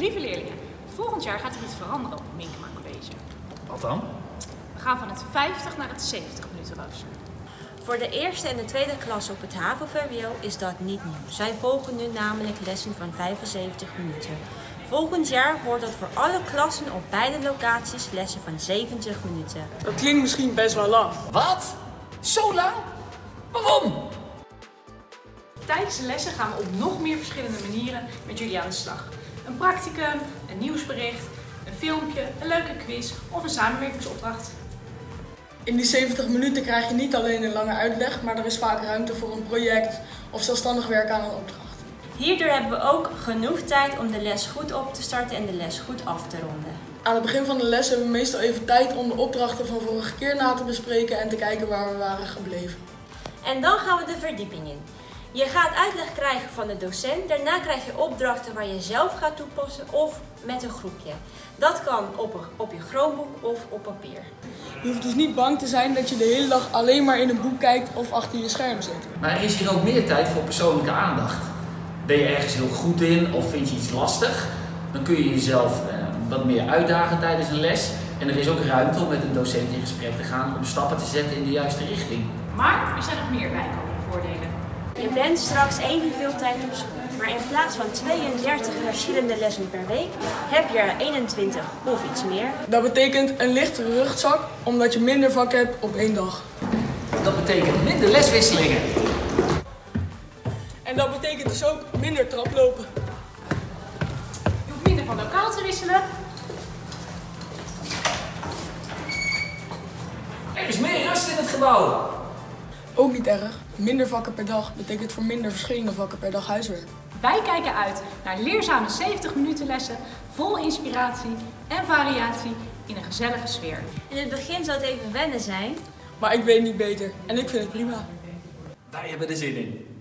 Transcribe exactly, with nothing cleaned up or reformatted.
Lieve leerlingen, volgend jaar gaat er iets veranderen op het Minkema College. Wat dan? We gaan van het vijftig naar het zeventig minuten rooster. Voor de eerste en de tweede klas op het H A V O V W O is dat niet nieuw. Zij volgen nu namelijk lessen van vijfenzeventig minuten. Volgend jaar wordt dat voor alle klassen op beide locaties lessen van zeventig minuten. Dat klinkt misschien best wel lang. Wat? Zo lang? Waarom? Tijdens de lessen gaan we op nog meer verschillende manieren met jullie aan de slag. Een practicum, een nieuwsbericht, een filmpje, een leuke quiz of een samenwerkingsopdracht. In die zeventig minuten krijg je niet alleen een lange uitleg, maar er is vaak ruimte voor een project of zelfstandig werken aan een opdracht. Hierdoor hebben we ook genoeg tijd om de les goed op te starten en de les goed af te ronden. Aan het begin van de les hebben we meestal even tijd om de opdrachten van vorige keer na te bespreken en te kijken waar we waren gebleven. En dan gaan we de verdieping in. Je gaat uitleg krijgen van de docent, daarna krijg je opdrachten waar je zelf gaat toepassen of met een groepje. Dat kan op, een, op je Chromebook of op papier. Je hoeft dus niet bang te zijn dat je de hele dag alleen maar in een boek kijkt of achter je scherm zit. Maar er is hier ook meer tijd voor persoonlijke aandacht. Ben je ergens heel goed in of vind je iets lastig, dan kun je jezelf eh, wat meer uitdagen tijdens een les. En er is ook ruimte om met een docent in gesprek te gaan om stappen te zetten in de juiste richting. Maar er zijn nog meer bijkomende voordelen. Je bent straks evenveel tijd op school, maar in plaats van tweeëndertig verschillende lessen per week heb je er eenentwintig of iets meer. Dat betekent een lichtere rugzak, omdat je minder vakken hebt op één dag. Dat betekent minder leswisselingen. En dat betekent dus ook minder traplopen. Je hoeft minder van lokaal te wisselen. Er is meer rust in het gebouw. Ook niet erg. Minder vakken per dag betekent voor minder verschillende vakken per dag huiswerk. Wij kijken uit naar leerzame zeventig minuten lessen, vol inspiratie en variatie in een gezellige sfeer. In het begin zal het even wennen zijn. Maar ik weet niet beter en ik vind het prima. Wij hebben er zin in.